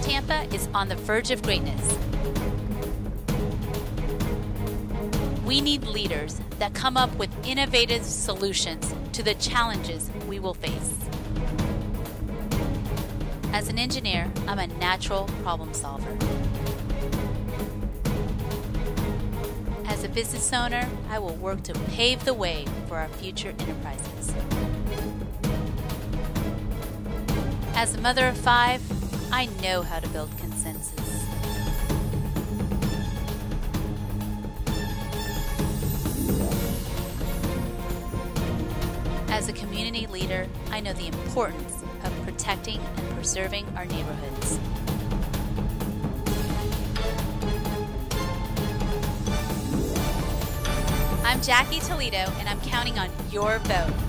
Tampa is on the verge of greatness. We need leaders that come up with innovative solutions to the challenges we will face. As an engineer, I'm a natural problem solver. As a business owner, I will work to pave the way for our future enterprises. As a mother of 5, I know how to build consensus. As a community leader, I know the importance of protecting and preserving our neighborhoods. I'm Jackie Toledo, and I'm counting on your vote.